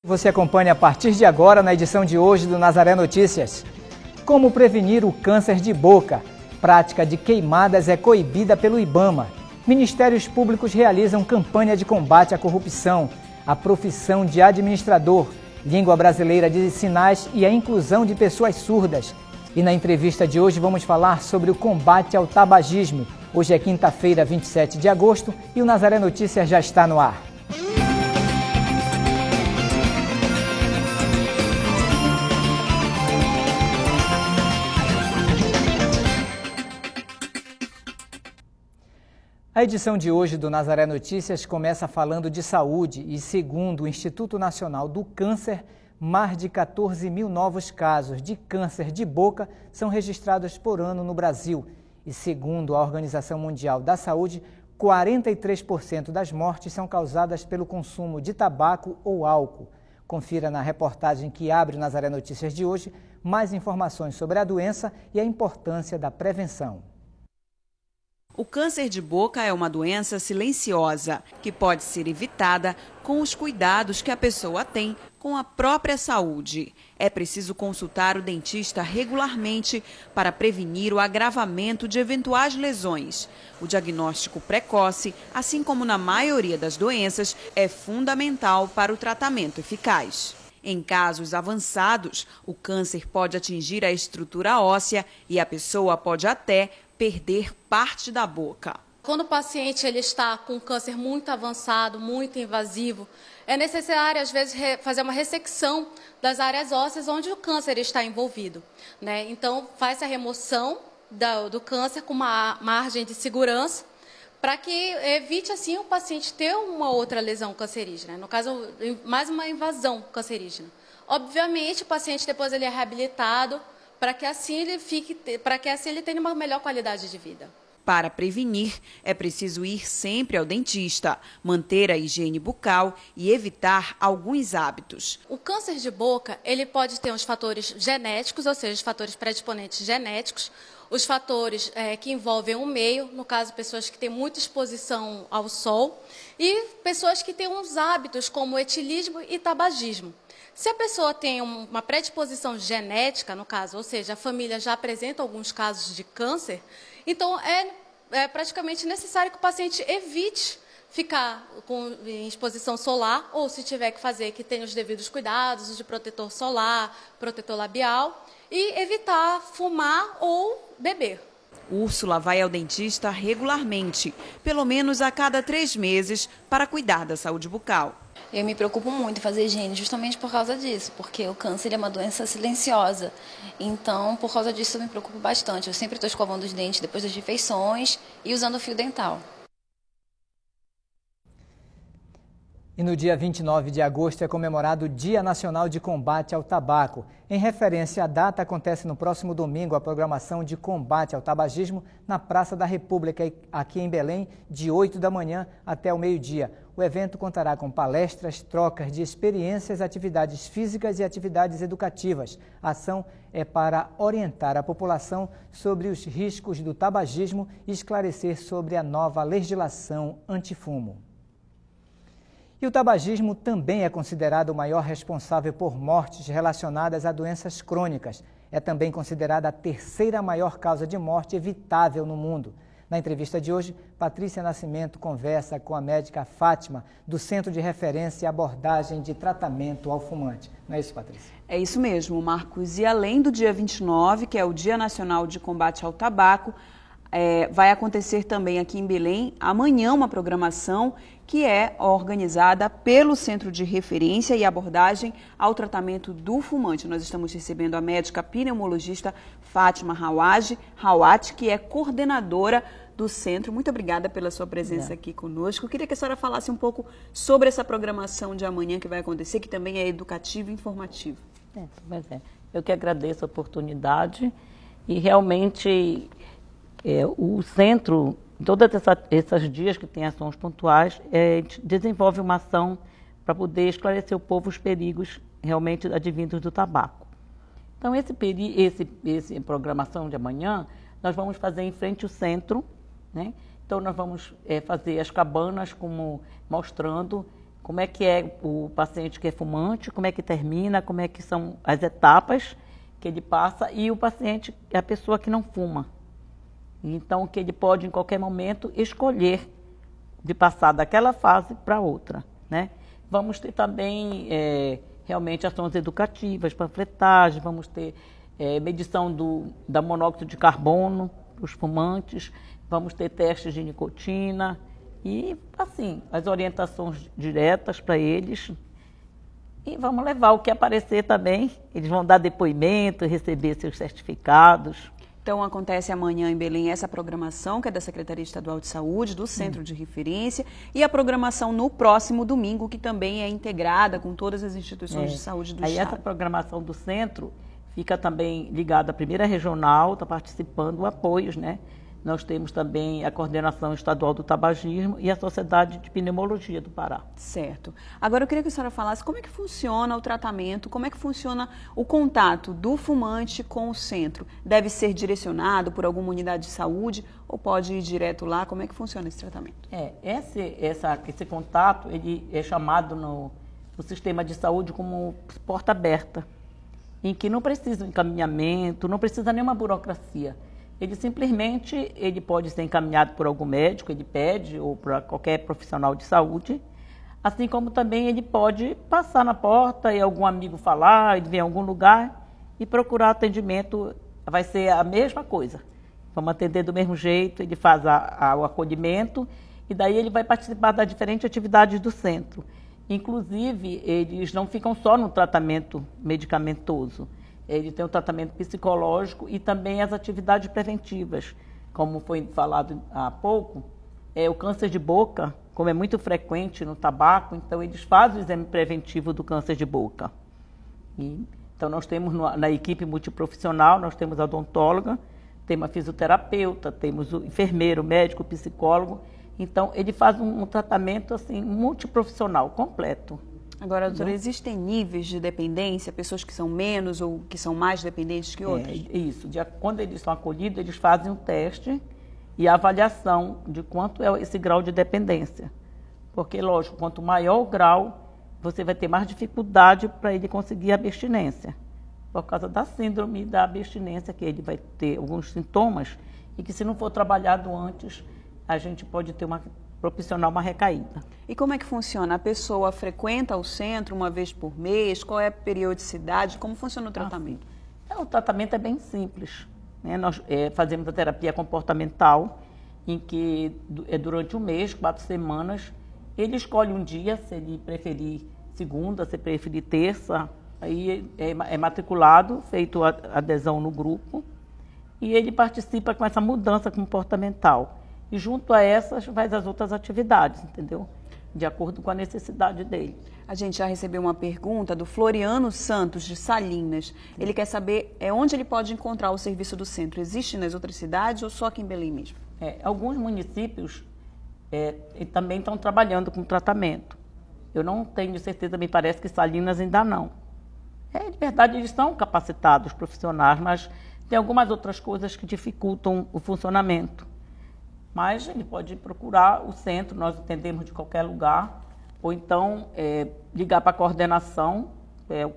Você acompanha a partir de agora na edição de hoje do Nazaré Notícias. Como prevenir o câncer de boca? Prática de queimadas é coibida pelo IBAMA. Ministérios públicos realizam campanha de combate à corrupção. A profissão de administrador, língua brasileira de sinais e a inclusão de pessoas surdas. E na entrevista de hoje vamos falar sobre o combate ao tabagismo. Hoje é quinta-feira, 27 de agosto, e o Nazaré Notícias já está no ar. A edição de hoje do Nazaré Notícias começa falando de saúde e, segundo o Instituto Nacional do Câncer, mais de 14 mil novos casos de câncer de boca são registrados por ano no Brasil. E, segundo a Organização Mundial da Saúde, 43% das mortes são causadas pelo consumo de tabaco ou álcool. Confira na reportagem que abre o Nazaré Notícias de hoje mais informações sobre a doença e a importância da prevenção. O câncer de boca é uma doença silenciosa que pode ser evitada com os cuidados que a pessoa tem com a própria saúde. É preciso consultar o dentista regularmente para prevenir o agravamento de eventuais lesões. O diagnóstico precoce, assim como na maioria das doenças, é fundamental para o tratamento eficaz. Em casos avançados, o câncer pode atingir a estrutura óssea e a pessoa pode até perder parte da boca. Quando o paciente ele está com um câncer muito avançado, muito invasivo, é necessário, às vezes, fazer uma ressecção das áreas ósseas onde o câncer está envolvido, né? Então, faz a remoção do câncer com uma margem de segurança para que evite, assim, o paciente ter uma outra lesão cancerígena, no caso, mais uma invasão cancerígena. Obviamente, o paciente depois ele é reabilitado para que assim ele tenha uma melhor qualidade de vida. Para prevenir, é preciso ir sempre ao dentista, manter a higiene bucal e evitar alguns hábitos. O câncer de boca, ele pode ter os fatores genéticos, ou seja, os fatores predisponentes genéticos, os fatores que envolvem o meio, no caso, pessoas que têm muita exposição ao sol, e pessoas que têm uns hábitos como etilismo e tabagismo. Se a pessoa tem uma predisposição genética, no caso, ou seja, a família já apresenta alguns casos de câncer, então é praticamente necessário que o paciente evite ficar em exposição solar, ou se tiver que fazer, que tenha os devidos cuidados de protetor solar, protetor labial, e evitar fumar ou beber. Úrsula vai ao dentista regularmente, pelo menos a cada 3 meses, para cuidar da saúde bucal. Eu me preocupo muito em fazer higiene justamente por causa disso, porque o câncer é uma doença silenciosa. Então, por causa disso, eu me preocupo bastante. Eu sempre estou escovando os dentes depois das refeições e usando fio dental. E no dia 29 de agosto é comemorado o Dia Nacional de Combate ao Tabaco. Em referência à data, acontece no próximo domingo a programação de combate ao tabagismo na Praça da República, aqui em Belém, de 8 da manhã até o meio-dia. O evento contará com palestras, trocas de experiências, atividades físicas e atividades educativas. A ação é para orientar a população sobre os riscos do tabagismo e esclarecer sobre a nova legislação antifumo. E o tabagismo também é considerado o maior responsável por mortes relacionadas a doenças crônicas. É também considerada a 3ª maior causa de morte evitável no mundo. Na entrevista de hoje, Patrícia Nascimento conversa com a médica Fátima, do Centro de Referência e Abordagem de Tratamento ao Fumante. Não é isso, Patrícia? É isso mesmo, Marcos. E além do dia 29, que é o Dia Nacional de Combate ao Tabaco, vai acontecer também aqui em Belém, amanhã, uma programação que é organizada pelo Centro de Referência e Abordagem ao Tratamento do Fumante. Nós estamos recebendo a médica pneumologista Fátima Hawat, que é coordenadora do centro. Muito obrigada pela sua presença aqui conosco. Eu queria que a senhora falasse um pouco sobre essa programação de amanhã que vai acontecer, que também é educativa e informativa. Eu que agradeço a oportunidade e realmente o centro, todos esses dias que tem ações pontuais, desenvolve uma ação para poder esclarecer o povo os perigos realmente advindos do tabaco. Então, essa programação de amanhã, nós vamos fazer em frente ao centro, né? Então, nós vamos fazer as cabanas mostrando como é que é o paciente que é fumante, como é que termina, como é que são as etapas que ele passa, e o paciente é a pessoa que não fuma. Então, que ele pode, em qualquer momento, escolher de passar daquela fase para outra, né? Vamos ter também, realmente, ações educativas, panfletagem, vamos ter medição da monóxido de carbono para os fumantes, vamos ter testes de nicotina e, assim, as orientações diretas para eles. E vamos levar o que aparecer também. Eles vão dar depoimento, receber seus certificados. Então, acontece amanhã em Belém essa programação, que é da Secretaria Estadual de Saúde, do Centro de Referência, e a programação no próximo domingo, que também é integrada com todas as instituições de saúde do Estado. Essa programação do Centro fica também ligada à primeira regional, está participando apoios, né? Nós temos também a Coordenação Estadual do Tabagismo e a Sociedade de Pneumologia do Pará. Certo. Agora eu queria que a senhora falasse como é que funciona o tratamento, como é que funciona o contato do fumante com o centro. Deve ser direcionado por alguma unidade de saúde ou pode ir direto lá? Como é que funciona esse tratamento? Esse contato ele é chamado no sistema de saúde como porta aberta, em que não precisa encaminhamento, não precisa nenhuma burocracia. Ele simplesmente pode ser encaminhado por algum médico, ele pede, ou para qualquer profissional de saúde, assim como também ele pode passar na porta e algum amigo falar, ele vem em algum lugar e procurar atendimento, vai ser a mesma coisa. Vamos atender do mesmo jeito, ele faz o acolhimento e daí ele vai participar das diferentes atividades do centro. Inclusive, eles não ficam só no tratamento medicamentoso. Ele tem o tratamento psicológico e também as atividades preventivas. Como foi falado há pouco, o câncer de boca, como é muito frequente no tabaco, então eles fazem o exame preventivo do câncer de boca. Então nós temos na equipe multiprofissional, nós temos a odontóloga, temos a fisioterapeuta, temos o enfermeiro, médico, psicólogo. Então ele faz um tratamento assim multiprofissional, completo. Agora, doutora, existem níveis de dependência, pessoas que são menos ou que são mais dependentes que outras? Isso. Quando eles são acolhidos, eles fazem um teste e a avaliação de quanto é esse grau de dependência. Porque, lógico, quanto maior o grau, você vai ter mais dificuldade para ele conseguir a abstinência. Por causa da síndrome da abstinência, que ele vai ter alguns sintomas e que, se não for trabalhado antes, a gente pode ter proporcionar uma recaída. E como é que funciona? A pessoa frequenta o centro uma vez por mês? Qual é a periodicidade? Como funciona o tratamento? O tratamento é bem simples, né? Nós fazemos a terapia comportamental, em que é durante um mês, 4 semanas. Ele escolhe um dia, se ele preferir segunda, se preferir terça, aí é matriculado, feito a adesão no grupo, e ele participa com essa mudança comportamental. E junto a essas, faz as outras atividades, entendeu? De acordo com a necessidade dele. A gente já recebeu uma pergunta do Floriano Santos, de Salinas. Ele quer saber onde ele pode encontrar o serviço do centro. Existe nas outras cidades ou só aqui em Belém mesmo? Alguns municípios também estão trabalhando com tratamento. Eu não tenho certeza, me parece que Salinas ainda não. De verdade, eles são capacitados, profissionais, mas tem algumas outras coisas que dificultam o funcionamento. Mas ele pode procurar o centro, nós atendemos de qualquer lugar, ou então ligar para a coordenação, o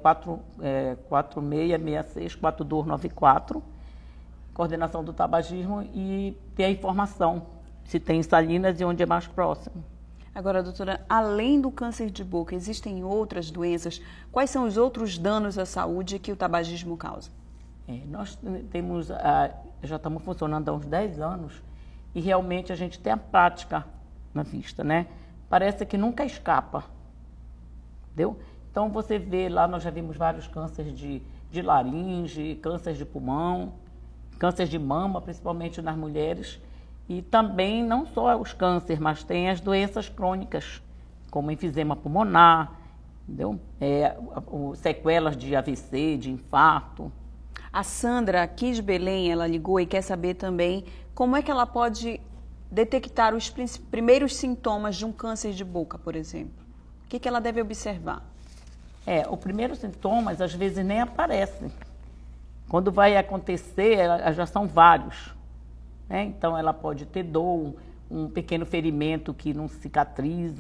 4666-4294, coordenação do tabagismo, e ter a informação, se tem em Salinas e onde é mais próximo. Agora, doutora, além do câncer de boca, existem outras doenças? Quais são os outros danos à saúde que o tabagismo causa? Nós temos, já estamos funcionando há uns 10 anos, e realmente a gente tem a prática na vista, né? Parece que nunca escapa, entendeu? Então você vê lá, nós já vimos vários cânceres de laringe, câncer de pulmão, câncer de mama, principalmente nas mulheres, e também não só os cânceres, mas tem as doenças crônicas, como enfisema pulmonar, entendeu? Sequelas de AVC, de infarto. A Sandra, aqui de Belém, ela ligou e quer saber também como é que ela pode detectar os primeiros sintomas de um câncer de boca, por exemplo. O que ela deve observar? Os primeiros sintomas, às vezes, nem aparecem. Quando vai acontecer, já são vários, né? Então, ela pode ter dor, um pequeno ferimento que não cicatriza,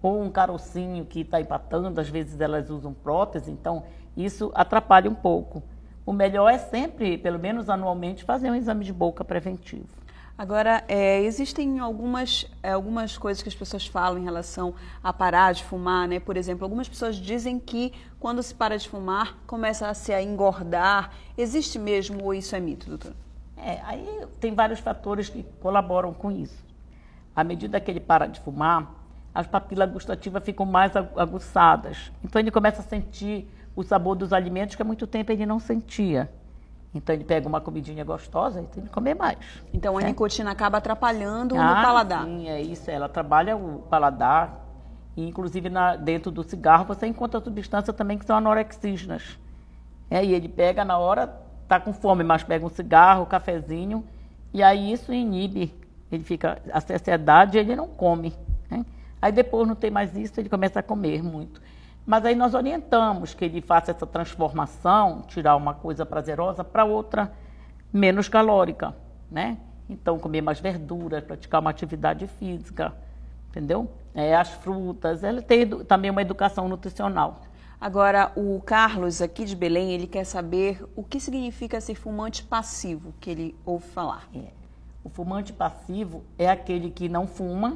ou um carocinho que está empatando, às vezes elas usam prótese, então isso atrapalha um pouco. O melhor é sempre, pelo menos anualmente, fazer um exame de boca preventivo. Agora, existem algumas coisas que as pessoas falam em relação a parar de fumar, né? Por exemplo, algumas pessoas dizem que quando se para de fumar, começa a se engordar. Existe mesmo ou isso é mito, doutora? Aí tem vários fatores que colaboram com isso. À medida que ele para de fumar, as papilas gustativas ficam mais aguçadas. Então ele começa a sentir o sabor dos alimentos que há muito tempo ele não sentia. Então ele pega uma comidinha gostosa e tem que comer mais. Então a nicotina acaba atrapalhando no paladar. Sim, é isso. Ela trabalha o paladar. E, inclusive, dentro do cigarro, você encontra substâncias também que são anorexígenas. E ele pega na hora, está com fome, mas pega um cigarro, um cafezinho, e aí isso inibe. Ele fica a saciedade e ele não come. Né? Aí depois não tem mais isso, ele começa a comer muito. Mas aí nós orientamos que ele faça essa transformação, tirar uma coisa prazerosa para outra menos calórica, né? Então, comer mais verduras, praticar uma atividade física, entendeu? As frutas, ele tem também uma educação nutricional. Agora, o Carlos, aqui de Belém, ele quer saber o que significa ser fumante passivo, que ele ouve falar. O fumante passivo é aquele que não fuma,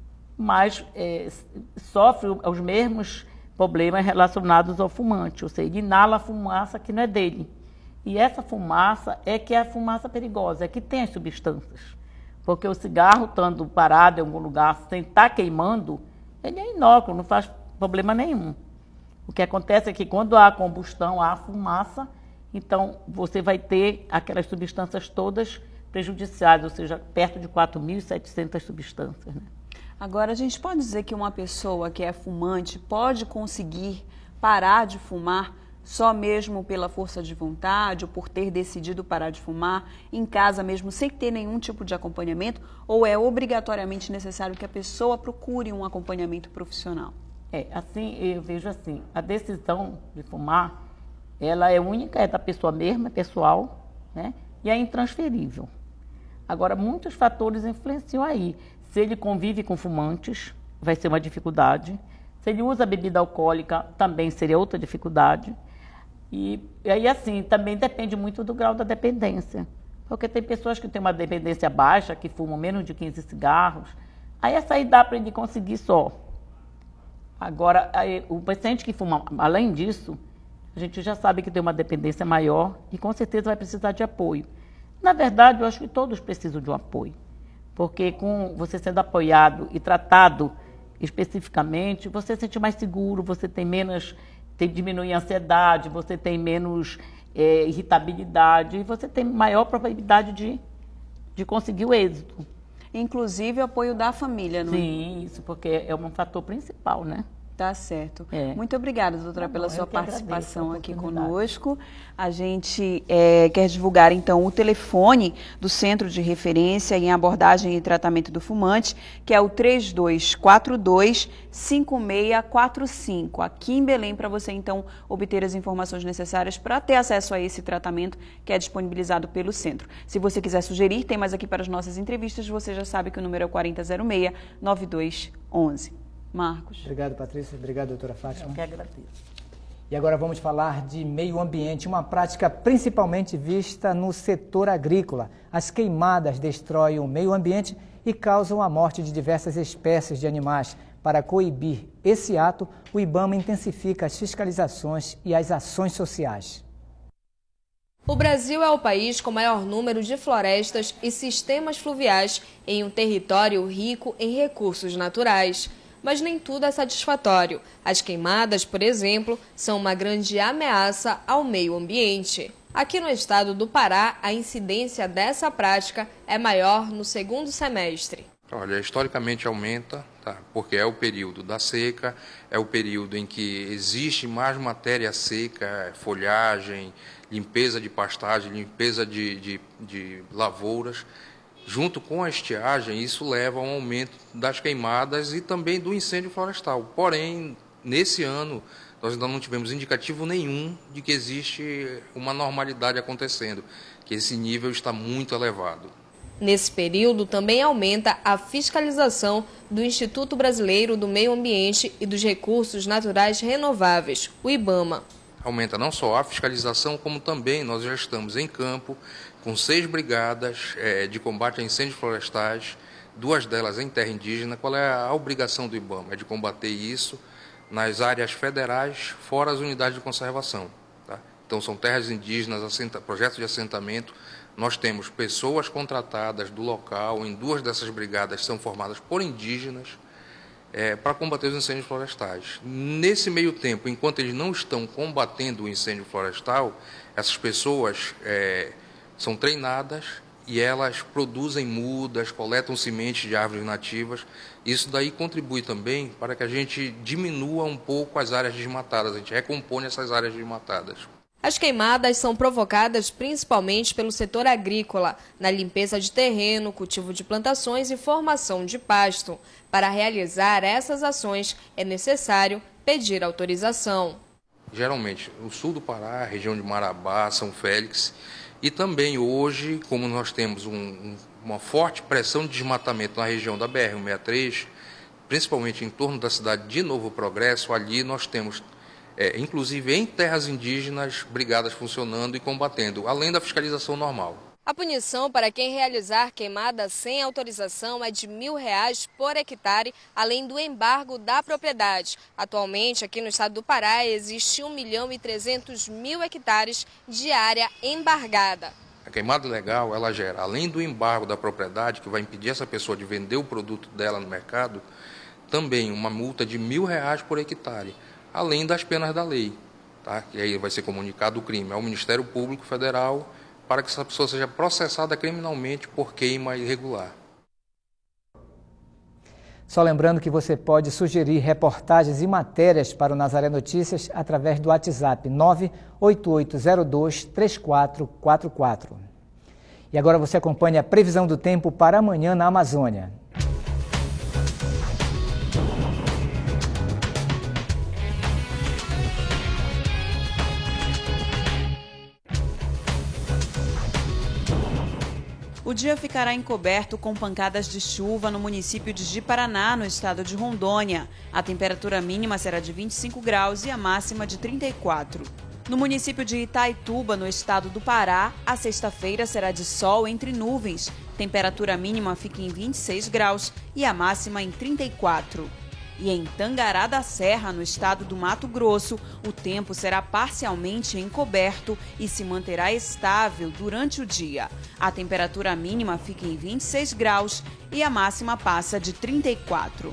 mas sofre os mesmos problemas relacionados ao fumante, ou seja, ele inala a fumaça que não é dele. E essa fumaça é que é a fumaça perigosa, é que tem as substâncias. Porque o cigarro, estando parado em algum lugar, sem estar queimando, ele é inócuo, não faz problema nenhum. O que acontece é que quando há combustão, há fumaça, então você vai ter aquelas substâncias todas prejudiciais, ou seja, perto de 4.700 substâncias, né? Agora, a gente pode dizer que uma pessoa que é fumante pode conseguir parar de fumar só mesmo pela força de vontade ou por ter decidido parar de fumar em casa mesmo, sem ter nenhum tipo de acompanhamento? Ou é obrigatoriamente necessário que a pessoa procure um acompanhamento profissional? Assim, eu vejo assim, a decisão de fumar, ela é única, é da pessoa mesma, é pessoal, né? E é intransferível. Agora, muitos fatores influenciam aí. Se ele convive com fumantes, vai ser uma dificuldade. Se ele usa bebida alcoólica, também seria outra dificuldade. E aí, assim, também depende muito do grau da dependência. Porque tem pessoas que têm uma dependência baixa, que fumam menos de 15 cigarros. Aí essa aí dá para ele conseguir só. Agora, o paciente que fuma, além disso, a gente já sabe que tem uma dependência maior e com certeza vai precisar de apoio. Na verdade, eu acho que todos precisam de um apoio. Porque com você sendo apoiado e tratado especificamente, você se sente mais seguro, você tem menos, diminui a ansiedade, você tem menos irritabilidade e você tem maior probabilidade de conseguir o êxito. Inclusive o apoio da família, não é? Sim, isso, porque é um fator principal, né? Tá certo. Muito obrigada, doutora, pela sua participação aqui conosco. A gente quer divulgar, então, o telefone do Centro de Referência em Abordagem e Tratamento do Fumante, que é o 3242-5645, aqui em Belém, para você, então, obter as informações necessárias para ter acesso a esse tratamento que é disponibilizado pelo centro. Se você quiser sugerir temas aqui para as nossas entrevistas, você já sabe que o número é 4006-9211. Marcos. Obrigado, Patrícia. Obrigado, doutora Fátima. Eu que agradeço. E agora vamos falar de meio ambiente, uma prática principalmente vista no setor agrícola. As queimadas destroem o meio ambiente e causam a morte de diversas espécies de animais. Para coibir esse ato, o IBAMA intensifica as fiscalizações e as ações sociais. O Brasil é o país com maior número de florestas e sistemas fluviais em um território rico em recursos naturais. Mas nem tudo é satisfatório. As queimadas, por exemplo, são uma grande ameaça ao meio ambiente. Aqui no estado do Pará, a incidência dessa prática é maior no segundo semestre. Olha, historicamente aumenta, tá? Porque é o período da seca, é o período em que existe mais matéria seca, folhagem, limpeza de pastagem, limpeza de lavouras. Junto com a estiagem, isso leva a um aumento das queimadas e também do incêndio florestal. Porém, nesse ano, nós ainda não tivemos indicativo nenhum de que existe uma normalidade acontecendo, que esse nível está muito elevado. Nesse período, também aumenta a fiscalização do Instituto Brasileiro do Meio Ambiente e dos Recursos Naturais Renováveis, o IBAMA. Aumenta não só a fiscalização, como também nós já estamos em campo com 6 brigadas de combate a incêndios florestais, 2 delas em terra indígena. Qual é a obrigação do IBAMA? É de combater isso nas áreas federais, fora as unidades de conservação. Tá? Então, são terras indígenas, projetos de assentamento. Nós temos pessoas contratadas do local, em 2 dessas brigadas são formadas por indígenas, para combater os incêndios florestais. Nesse meio tempo, enquanto eles não estão combatendo o incêndio florestal, essas pessoas são treinadas e elas produzem mudas, coletam sementes de árvores nativas. Isso daí contribui também para que a gente diminua um pouco as áreas desmatadas, a gente recompõe essas áreas desmatadas. As queimadas são provocadas principalmente pelo setor agrícola, na limpeza de terreno, cultivo de plantações e formação de pasto. Para realizar essas ações, é necessário pedir autorização. Geralmente, no sul do Pará, região de Marabá, São Félix, e também hoje, como nós temos uma forte pressão de desmatamento na região da BR-163, principalmente em torno da cidade de Novo Progresso, ali nós temos inclusive em terras indígenas, brigadas funcionando e combatendo, além da fiscalização normal. A punição para quem realizar queimada sem autorização é de R$1.000 por hectare, além do embargo da propriedade. Atualmente, aqui no estado do Pará, existe 1.300.000 hectares de área embargada. A queimada ilegal, ela gera, além do embargo da propriedade, que vai impedir essa pessoa de vender o produto dela no mercado, também uma multa de R$1.000 por hectare. Além das penas da lei, tá? Que aí vai ser comunicado o crime ao Ministério Público Federal para que essa pessoa seja processada criminalmente por queima irregular. Só lembrando que você pode sugerir reportagens e matérias para o Nazaré Notícias através do WhatsApp 98802-3444. E agora você acompanha a previsão do tempo para amanhã na Amazônia. O dia ficará encoberto com pancadas de chuva no município de Ji-Paraná, no estado de Rondônia. A temperatura mínima será de 25 graus e a máxima de 34. No município de Itaituba, no estado do Pará, a sexta-feira será de sol entre nuvens. Temperatura mínima fica em 26 graus e a máxima em 34. E em Tangará da Serra, no estado do Mato Grosso, o tempo será parcialmente encoberto e se manterá estável durante o dia. A temperatura mínima fica em 26 graus e a máxima passa de 34.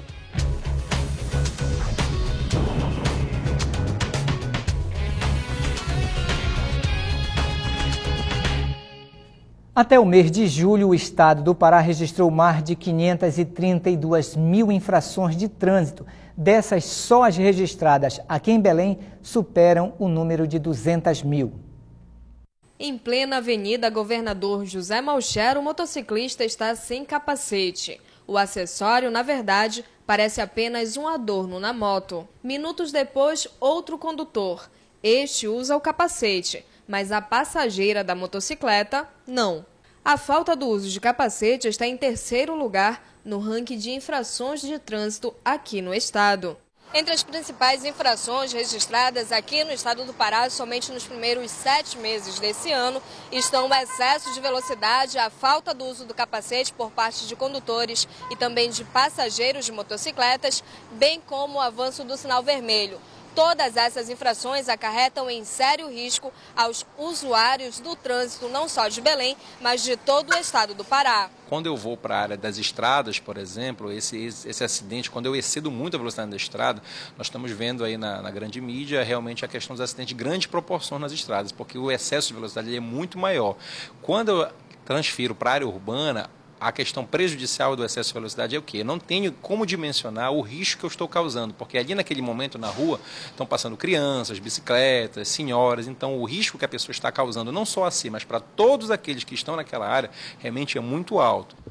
Até o mês de julho, o estado do Pará registrou mais de 532 mil infrações de trânsito. Dessas, só as registradas aqui em Belém superam o número de 200 mil. Em plena Avenida Governador José Malcher, o motociclista está sem capacete. O acessório, na verdade, parece apenas um adorno na moto. Minutos depois, outro condutor. Este usa o capacete, mas a passageira da motocicleta, não. A falta do uso de capacete está em terceiro lugar no ranking de infrações de trânsito aqui no estado. Entre as principais infrações registradas aqui no estado do Pará, somente nos primeiros 7 meses desse ano, estão o excesso de velocidade, a falta do uso do capacete por parte de condutores e também de passageiros de motocicletas, bem como o avanço do sinal vermelho. Todas essas infrações acarretam em sério risco aos usuários do trânsito, não só de Belém, mas de todo o estado do Pará. Quando eu vou para a área das estradas, por exemplo, esse acidente, quando eu excedo muito a velocidade da estrada, nós estamos vendo aí na grande mídia realmente a questão dos acidentes de grande proporção nas estradas, porque o excesso de velocidade é muito maior. Quando eu transfiro para a área urbana, a questão prejudicial do excesso de velocidade é o quê? Eu não tenho como dimensionar o risco que eu estou causando, porque ali naquele momento na rua estão passando crianças, bicicletas, senhoras, então o risco que a pessoa está causando não só a si, mas para todos aqueles que estão naquela área, realmente é muito alto.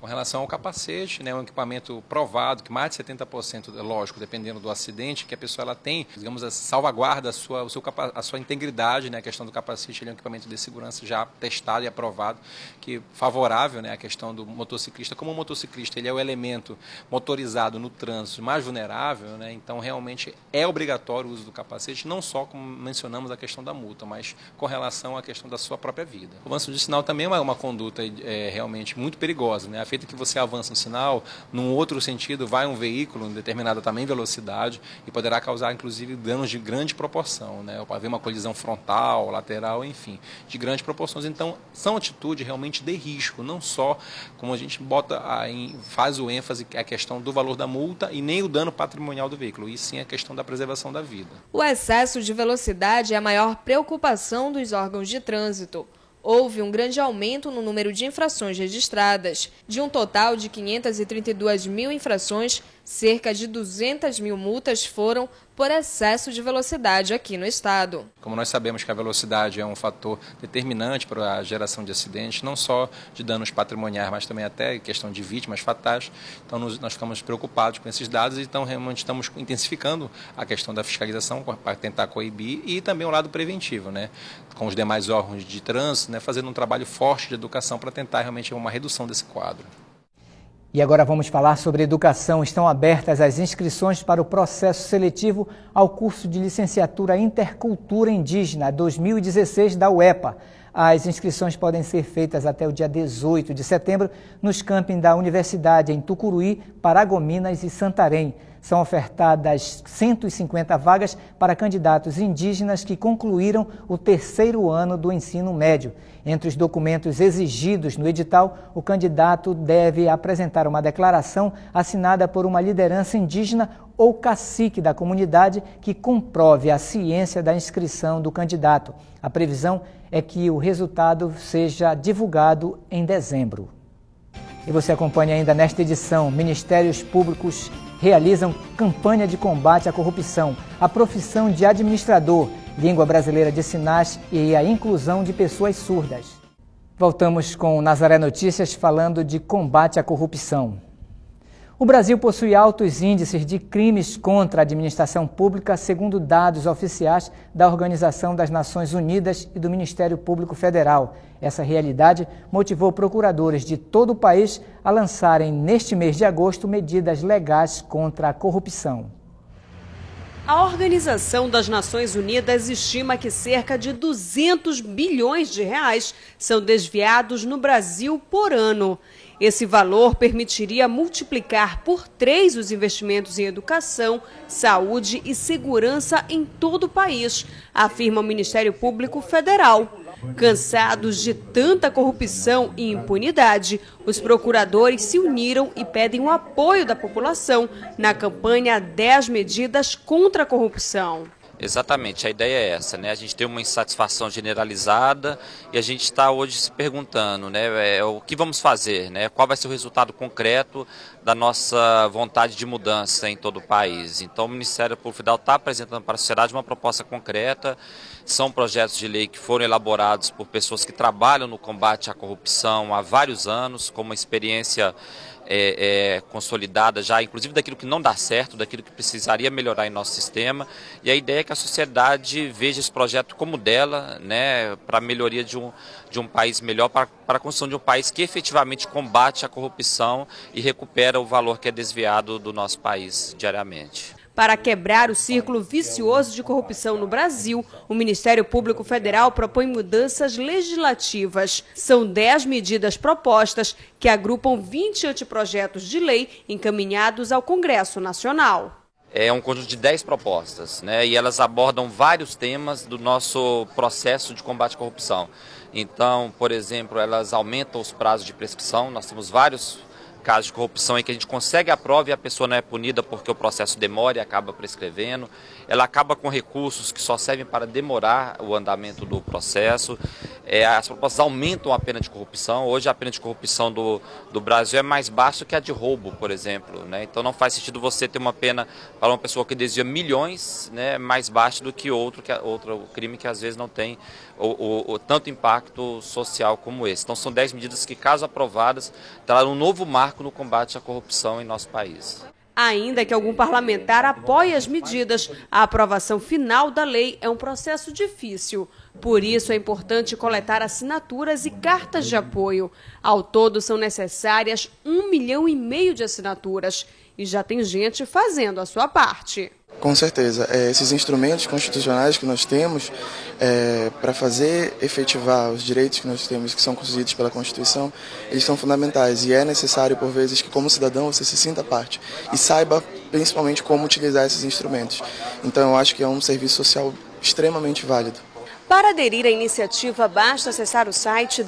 Com relação ao capacete, né, um equipamento provado, que mais de 70%, lógico, dependendo do acidente, que a pessoa ela tem, digamos, a salvaguarda a sua integridade, né, a questão do capacete, ele é um equipamento de segurança já testado e aprovado, que é favorável, né, a questão do motociclista. Como o motociclista ele é o elemento motorizado no trânsito mais vulnerável, né, então realmente é obrigatório o uso do capacete, não só como mencionamos a questão da multa, mas com relação à questão da sua própria vida. O avanço de sinal também é uma conduta realmente muito perigosa, né? A feita que você avança um sinal, num outro sentido vai um veículo em determinada também velocidade e poderá causar inclusive danos de grande proporção, né? Pode haver uma colisão frontal, lateral, enfim, de grandes proporções. Então são atitudes realmente de risco, não só como a gente faz o ênfase a questão do valor da multa e nem o dano patrimonial do veículo, e sim a questão da preservação da vida. O excesso de velocidade é a maior preocupação dos órgãos de trânsito. Houve um grande aumento no número de infrações registradas. De um total de 532 mil infrações, cerca de 200 mil multas foram por excesso de velocidade aqui no estado. Como nós sabemos que a velocidade é um fator determinante para a geração de acidentes, não só de danos patrimoniais, mas também até questão de vítimas fatais, então nós ficamos preocupados com esses dados e então realmente estamos intensificando a questão da fiscalização para tentar coibir e também o lado preventivo, né, com os demais órgãos de trânsito, né, fazendo um trabalho forte de educação para tentar realmente uma redução desse quadro. E agora vamos falar sobre educação. Estão abertas as inscrições para o processo seletivo ao curso de licenciatura Intercultura Indígena 2016 da UEPA. As inscrições podem ser feitas até o dia 18 de setembro nos camping da Universidade em Tucuruí, Paragominas e Santarém. São ofertadas 150 vagas para candidatos indígenas que concluíram o 3º ano do ensino médio. Entre os documentos exigidos no edital, o candidato deve apresentar uma declaração assinada por uma liderança indígena ou cacique da comunidade que comprove a ciência da inscrição do candidato. A previsão é que o resultado seja divulgado em dezembro. E você acompanha ainda nesta edição: Ministérios Públicos realizam campanha de combate à corrupção, a profissão de administrador, língua brasileira de sinais e a inclusão de pessoas surdas. Voltamos com Nazaré Notícias falando de combate à corrupção. O Brasil possui altos índices de crimes contra a administração pública, segundo dados oficiais da Organização das Nações Unidas e do Ministério Público Federal. Essa realidade motivou procuradores de todo o país a lançarem, neste mês de agosto, medidas legais contra a corrupção. A Organização das Nações Unidas estima que cerca de 200 bilhões de reais são desviados no Brasil por ano. Esse valor permitiria multiplicar por 3 os investimentos em educação, saúde e segurança em todo o país, afirma o Ministério Público Federal. Cansados de tanta corrupção e impunidade, os procuradores se uniram e pedem o apoio da população na campanha 10 medidas contra a corrupção. Exatamente, a ideia é essa, né? A gente tem uma insatisfação generalizada e a gente está hoje se perguntando, né, o que vamos fazer, né? Qual vai ser o resultado concreto da nossa vontade de mudança em todo o país. Então o Ministério Público Federal está apresentando para a sociedade uma proposta concreta. São projetos de lei que foram elaborados por pessoas que trabalham no combate à corrupção há vários anos, com uma experiência consolidada já, inclusive daquilo que não dá certo, daquilo que precisaria melhorar em nosso sistema. E a ideia é que a sociedade veja esse projeto como dela, né, para a melhoria de um país melhor, para a construção de um país que efetivamente combate a corrupção e recupera o valor que é desviado do nosso país diariamente. Para quebrar o círculo vicioso de corrupção no Brasil, o Ministério Público Federal propõe mudanças legislativas. São 10 medidas propostas que agrupam 20 anteprojetos de lei encaminhados ao Congresso Nacional. É um conjunto de 10 propostas, né, e elas abordam vários temas do nosso processo de combate à corrupção. Então, por exemplo, elas aumentam os prazos de prescrição. Nós temos vários casos de corrupção em que a gente consegue a prova e a pessoa não é punida porque o processo demora e acaba prescrevendo. Ela acaba com recursos que só servem para demorar o andamento do processo. as propostas aumentam a pena de corrupção. Hoje a pena de corrupção do Brasil é mais baixa que a de roubo, por exemplo, né? Então não faz sentido você ter uma pena para uma pessoa que desvia milhões, né, mais baixa do que outro crime que às vezes não tem tanto impacto social como esse. Então são 10 medidas que, caso aprovadas, trarão um novo marco no combate à corrupção em nosso país. Ainda que algum parlamentar apoie as medidas, a aprovação final da lei é um processo difícil. Por isso é importante coletar assinaturas e cartas de apoio. Ao todo são necessárias 1,5 milhão de assinaturas. E já tem gente fazendo a sua parte. Com certeza, esses instrumentos constitucionais que nós temos para fazer efetivar os direitos que nós temos, que são concedidos pela Constituição, eles são fundamentais e é necessário, por vezes, que como cidadão você se sinta parte e saiba principalmente como utilizar esses instrumentos. Então eu acho que é um serviço social extremamente válido. Para aderir à iniciativa, basta acessar o site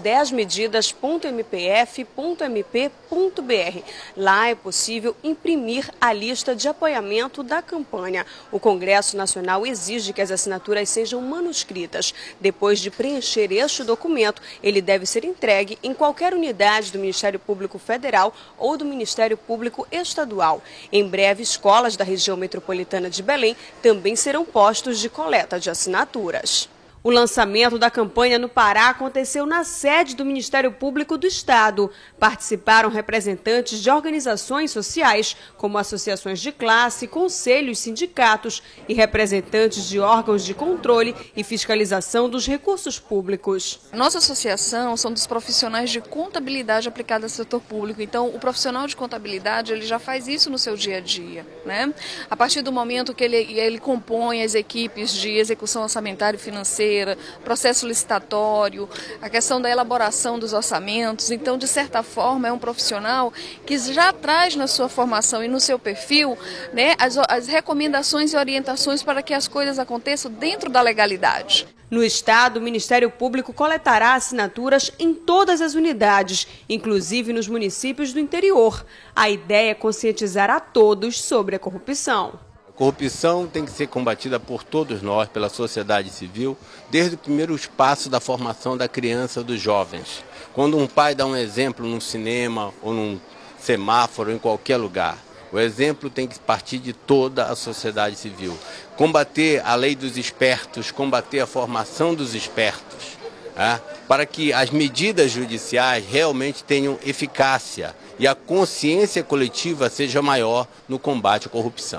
10medidas.mpf.mp.br. Lá é possível imprimir a lista de apoiamento da campanha. O Congresso Nacional exige que as assinaturas sejam manuscritas. Depois de preencher este documento, ele deve ser entregue em qualquer unidade do Ministério Público Federal ou do Ministério Público Estadual. Em breve, escolas da região metropolitana de Belém também serão postos de coleta de assinaturas. O lançamento da campanha no Pará aconteceu na sede do Ministério Público do Estado. Participaram representantes de organizações sociais, como associações de classe, conselhos, sindicatos e representantes de órgãos de controle e fiscalização dos recursos públicos. Nossa associação são dos profissionais de contabilidade aplicada ao setor público. Então, o profissional de contabilidade ele já faz isso no seu dia a dia, né? A partir do momento que ele compõe as equipes de execução orçamentária e financeira, processo licitatório, a questão da elaboração dos orçamentos. Então, de certa forma, é um profissional que já traz na sua formação e no seu perfil, né, as recomendações e orientações para que as coisas aconteçam dentro da legalidade. No Estado, o Ministério Público coletará assinaturas em todas as unidades, inclusive nos municípios do interior. A ideia é conscientizar a todos sobre a corrupção. A corrupção tem que ser combatida por todos nós, pela sociedade civil, desde o primeiro passo da formação da criança ou dos jovens. Quando um pai dá um exemplo num cinema ou num semáforo, em qualquer lugar, o exemplo tem que partir de toda a sociedade civil. Combater a lei dos espertos, combater a formação dos espertos, para que as medidas judiciais realmente tenham eficácia e a consciência coletiva seja maior no combate à corrupção.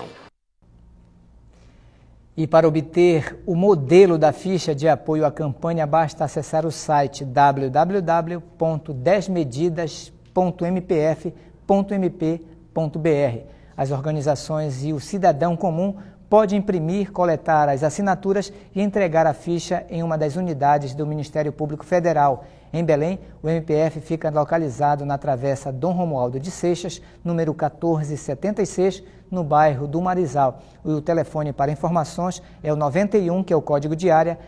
E para obter o modelo da ficha de apoio à campanha, basta acessar o site www.10medidas.mpf.mp.br. As organizações e o cidadão comum podem imprimir, coletar as assinaturas e entregar a ficha em uma das unidades do Ministério Público Federal. Em Belém, o MPF fica localizado na Travessa Dom Romualdo de Seixas, número 1476, no bairro do Marizal. O telefone para informações é o 91, que é o código de área,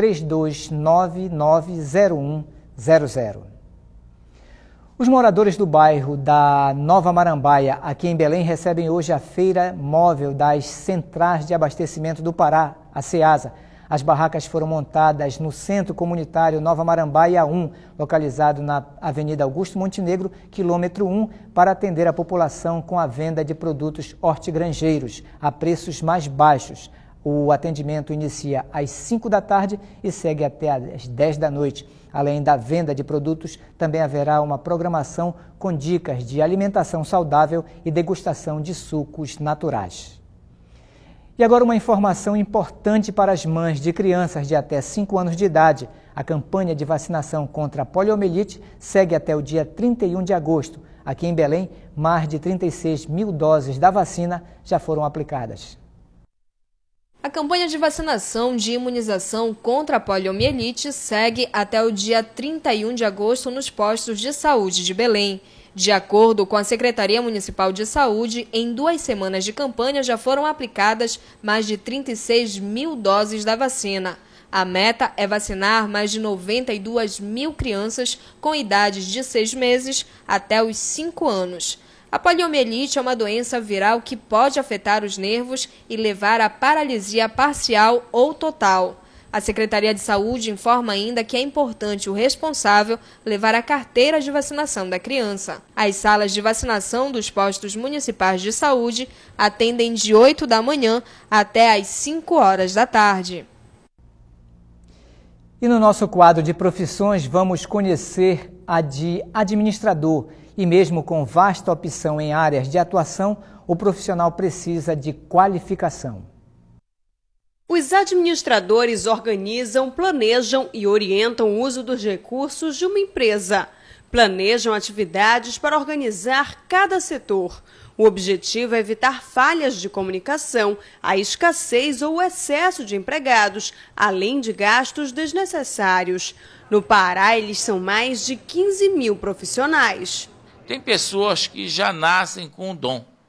32990100. Os moradores do bairro da Nova Marambaia, aqui em Belém, recebem hoje a feira móvel das Centrais de Abastecimento do Pará, a CEASA. As barracas foram montadas no Centro Comunitário Nova Marambaia 1, localizado na Avenida Augusto Montenegro, quilômetro 1, para atender a população com a venda de produtos hortigranjeiros a preços mais baixos. O atendimento inicia às 5 da tarde e segue até às 10 da noite. Além da venda de produtos, também haverá uma programação com dicas de alimentação saudável e degustação de sucos naturais. E agora uma informação importante para as mães de crianças de até 5 anos de idade. A campanha de vacinação contra a poliomielite segue até o dia 31 de agosto. Aqui em Belém, mais de 36 mil doses da vacina já foram aplicadas. A campanha de vacinação de imunização contra a poliomielite segue até o dia 31 de agosto nos postos de saúde de Belém. De acordo com a Secretaria Municipal de Saúde, em 2 semanas de campanha já foram aplicadas mais de 36 mil doses da vacina. A meta é vacinar mais de 92 mil crianças com idades de 6 meses até os 5 anos. A poliomielite é uma doença viral que pode afetar os nervos e levar à paralisia parcial ou total. A Secretaria de Saúde informa ainda que é importante o responsável levar a carteira de vacinação da criança. As salas de vacinação dos postos municipais de saúde atendem de 8 da manhã até às 5 horas da tarde. E no nosso quadro de profissões vamos conhecer a de administrador. E mesmo com vasta opção em áreas de atuação, o profissional precisa de qualificação. Os administradores organizam, planejam e orientam o uso dos recursos de uma empresa. Planejam atividades para organizar cada setor. O objetivo é evitar falhas de comunicação, a escassez ou o excesso de empregados, além de gastos desnecessários. No Pará, eles são mais de 15 mil profissionais. Tem pessoas que já nascem com o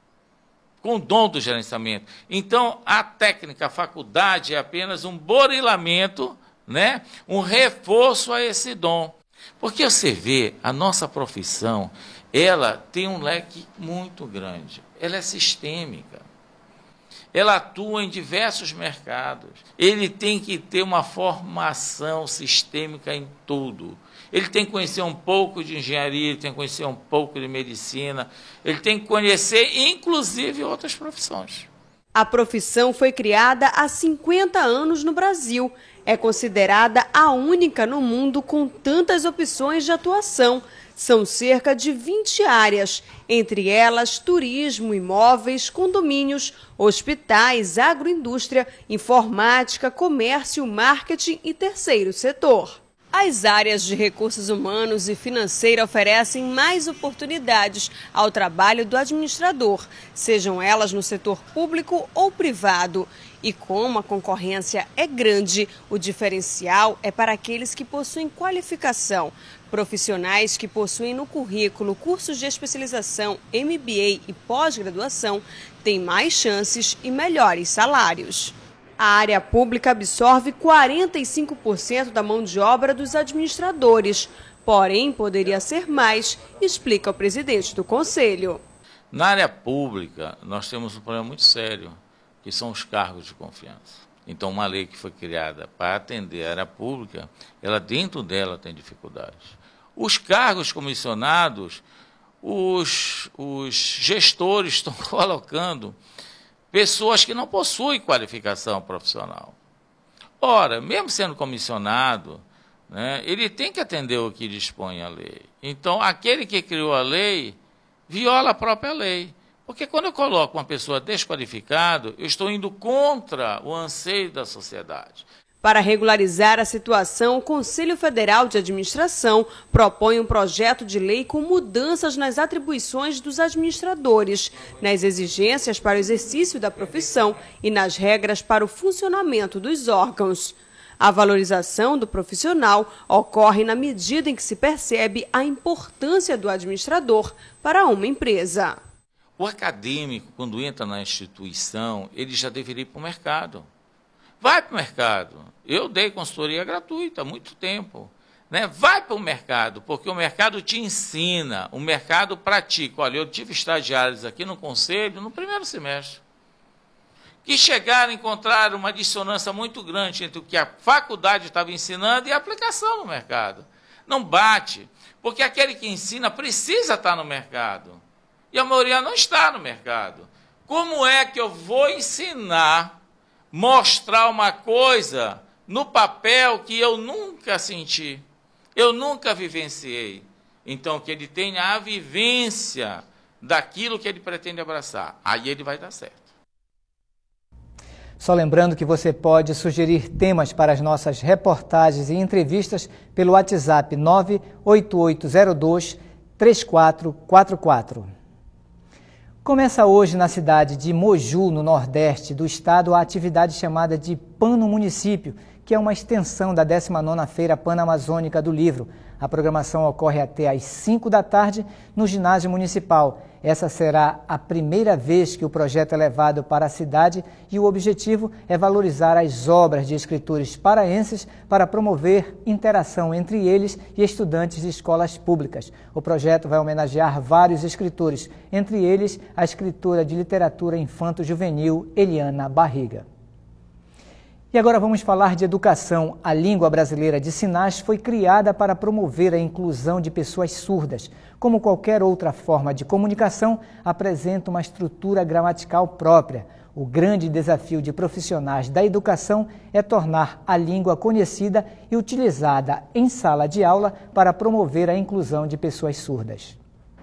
dom do gerenciamento. Então, a técnica, a faculdade é apenas um burilamento, né? Um reforço a esse dom. Porque você vê, a nossa profissão, ela tem um leque muito grande. Ela é sistêmica. Ela atua em diversos mercados. Ele tem que ter uma formação sistêmica em tudo. Ele tem que conhecer um pouco de engenharia, ele tem que conhecer um pouco de medicina, ele tem que conhecer, inclusive, outras profissões. A profissão foi criada há 50 anos no Brasil. É considerada a única no mundo com tantas opções de atuação. São cerca de 20 áreas, entre elas turismo, imóveis, condomínios, hospitais, agroindústria, informática, comércio, marketing e terceiro setor. As áreas de recursos humanos e financeira oferecem mais oportunidades ao trabalho do administrador, sejam elas no setor público ou privado. E como a concorrência é grande, o diferencial é para aqueles que possuem qualificação. Profissionais que possuem no currículo cursos de especialização, MBA e pós-graduação têm mais chances e melhores salários. A área pública absorve 45% da mão de obra dos administradores, porém poderia ser mais, explica o presidente do Conselho. Na área pública, nós temos um problema muito sério, que são os cargos de confiança. Então, uma lei que foi criada para atender a área pública, ela dentro dela tem dificuldades. Os cargos comissionados, os gestores estão colocando pessoas que não possuem qualificação profissional. Ora, mesmo sendo comissionado, né, ele tem que atender o que dispõe a lei. Então, aquele que criou a lei, viola a própria lei. Porque quando eu coloco uma pessoa desqualificada, eu estou indo contra o anseio da sociedade. Para regularizar a situação, o Conselho Federal de Administração propõe um projeto de lei com mudanças nas atribuições dos administradores, nas exigências para o exercício da profissão e nas regras para o funcionamento dos órgãos. A valorização do profissional ocorre na medida em que se percebe a importância do administrador para uma empresa. O acadêmico, quando entra na instituição, ele já deveria ir para o mercado. Vai para o mercado. Eu dei consultoria gratuita há muito tempo. Né? Vai para o mercado, porque o mercado te ensina, o mercado pratica. Olha, eu tive estagiários aqui no Conselho no primeiro semestre, que chegaram a encontrar uma dissonância muito grande entre o que a faculdade estava ensinando e a aplicação no mercado. Não bate, porque aquele que ensina precisa estar no mercado. E a maioria não está no mercado. Como é que eu vou ensinar, mostrar uma coisa no papel que eu nunca senti, eu nunca vivenciei? Então, que ele tenha a vivência daquilo que ele pretende abraçar. Aí ele vai dar certo. Só lembrando que você pode sugerir temas para as nossas reportagens e entrevistas pelo WhatsApp 98802-3444. Começa hoje na cidade de Moju, no nordeste do estado, a atividade chamada de Pano Município, que é uma extensão da 19ª Feira Panamazônica do Livro. A programação ocorre até às 5 da tarde no ginásio municipal. Essa será a primeira vez que o projeto é levado para a cidade e o objetivo é valorizar as obras de escritores paraenses para promover interação entre eles e estudantes de escolas públicas. O projeto vai homenagear vários escritores, entre eles a escritora de literatura infanto-juvenil Eliana Barriga. E agora vamos falar de educação. A língua brasileira de sinais foi criada para promover a inclusão de pessoas surdas. Como qualquer outra forma de comunicação, apresenta uma estrutura gramatical própria. O grande desafio de profissionais da educação é tornar a língua conhecida e utilizada em sala de aula para promover a inclusão de pessoas surdas.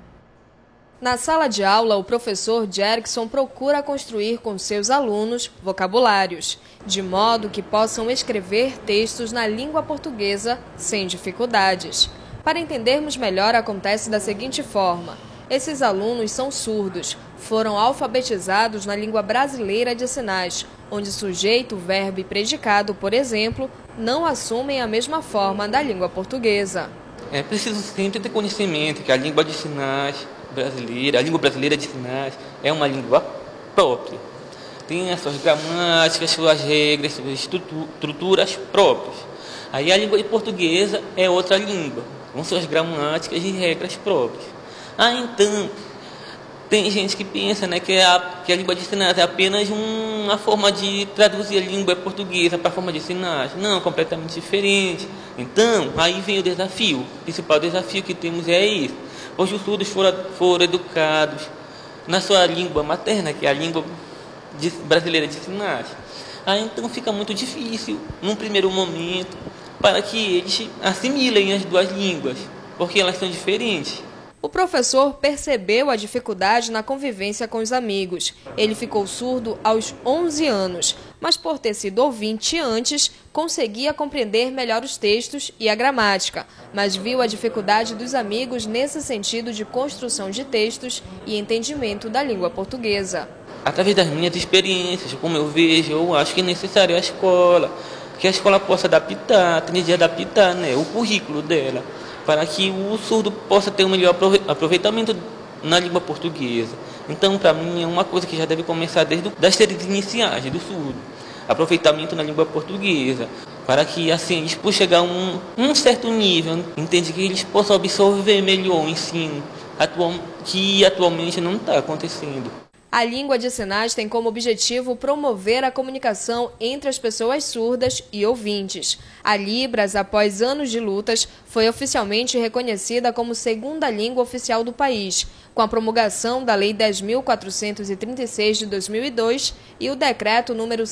Na sala de aula, o professor Jerkson procura construir com seus alunos vocabulários, de modo que possam escrever textos na língua portuguesa sem dificuldades. Para entendermos melhor, acontece da seguinte forma: esses alunos são surdos, foram alfabetizados na língua brasileira de sinais, onde sujeito, verbo e predicado, por exemplo, não assumem a mesma forma da língua portuguesa. É preciso sempre ter conhecimento que a língua de sinais brasileira, a língua brasileira de sinais é uma língua própria. Tem as suas gramáticas, suas regras, suas estruturas próprias. Aí a língua portuguesa é outra língua, com suas gramáticas e regras próprias. Então, tem gente que pensa, né, que a língua de sinais é apenas uma forma de traduzir a língua portuguesa para a forma de sinais. Não, completamente diferente. Então, aí vem o desafio. O principal desafio que temos é isso. Os surdos foram educados na sua língua materna, que é a língua brasileira de sinais. Então fica muito difícil, num primeiro momento, para que eles assimilem as duas línguas, porque elas são diferentes. O professor percebeu a dificuldade na convivência com os amigos. Ele ficou surdo aos 11 anos, mas por ter sido ouvinte antes, conseguia compreender melhor os textos e a gramática, mas viu a dificuldade dos amigos nesse sentido de construção de textos e entendimento da língua portuguesa. Através das minhas experiências, como eu vejo, eu acho que é necessário a escola, que a escola possa adaptar, tem de adaptar, né, o currículo dela, para que o surdo possa ter um melhor aproveitamento na língua portuguesa. Então, para mim, é uma coisa que já deve começar desde as séries iniciais do surdo. Aproveitamento na língua portuguesa, para que, assim, eles possam chegar a um certo nível, entende, que eles possam absorver melhor o ensino, que atualmente não está acontecendo. A língua de sinais tem como objetivo promover a comunicação entre as pessoas surdas e ouvintes. A Libras, após anos de lutas, foi oficialmente reconhecida como segunda língua oficial do país, com a promulgação da Lei 10.436 de 2002 e o Decreto número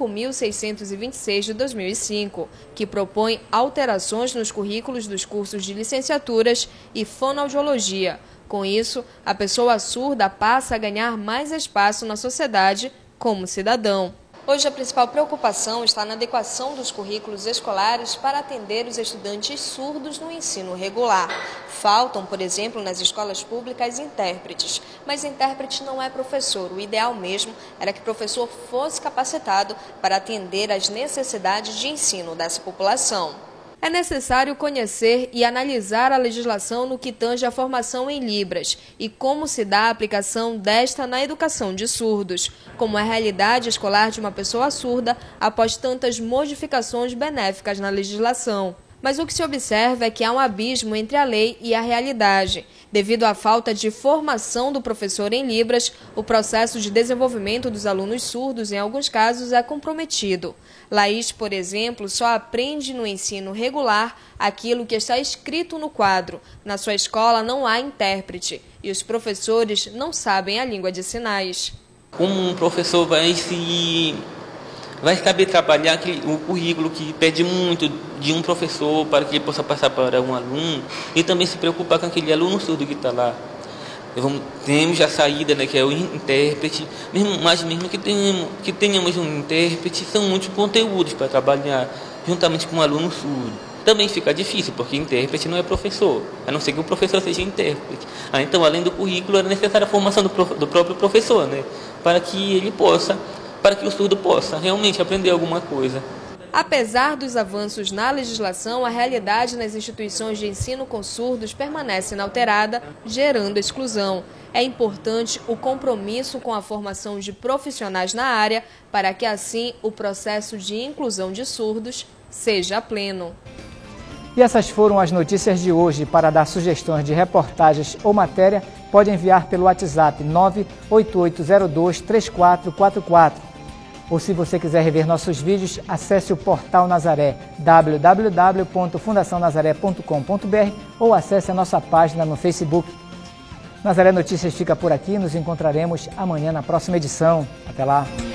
5.626 de 2005, que propõe alterações nos currículos dos cursos de licenciaturas e fonoaudiologia. Com isso, a pessoa surda passa a ganhar mais espaço na sociedade como cidadão. Hoje, a principal preocupação está na adequação dos currículos escolares para atender os estudantes surdos no ensino regular. Faltam, por exemplo, nas escolas públicas, intérpretes. Mas intérprete não é professor. O ideal mesmo era que o professor fosse capacitado para atender às necessidades de ensino dessa população. É necessário conhecer e analisar a legislação no que tange à formação em Libras e como se dá a aplicação desta na educação de surdos, como é a realidade escolar de uma pessoa surda após tantas modificações benéficas na legislação. Mas o que se observa é que há um abismo entre a lei e a realidade. Devido à falta de formação do professor em Libras, o processo de desenvolvimento dos alunos surdos, em alguns casos, é comprometido. Laís, por exemplo, só aprende no ensino regular aquilo que está escrito no quadro. Na sua escola não há intérprete e os professores não sabem a língua de sinais. Como um professor vai saber trabalhar o currículo que pede muito de um professor para que ele possa passar para um aluno e também se preocupar com aquele aluno surdo que está lá. Temos a saída, né, que é o intérprete, mas mesmo que tenhamos um intérprete, são muitos conteúdos para trabalhar juntamente com um aluno surdo. Também fica difícil, porque intérprete não é professor, a não ser que o professor seja intérprete. Então, além do currículo, é necessária a formação do próprio professor, né, para que o surdo possa realmente aprender alguma coisa. Apesar dos avanços na legislação, a realidade nas instituições de ensino com surdos permanece inalterada, gerando exclusão. É importante o compromisso com a formação de profissionais na área para que, assim, o processo de inclusão de surdos seja pleno. E essas foram as notícias de hoje. Para dar sugestões de reportagens ou matéria, pode enviar pelo WhatsApp 988023444. Ou se você quiser rever nossos vídeos, acesse o Portal Nazaré, www.fundacionazaré.com.br ou acesse a nossa página no Facebook. Nazaré Notícias fica por aqui, nos encontraremos amanhã na próxima edição. Até lá!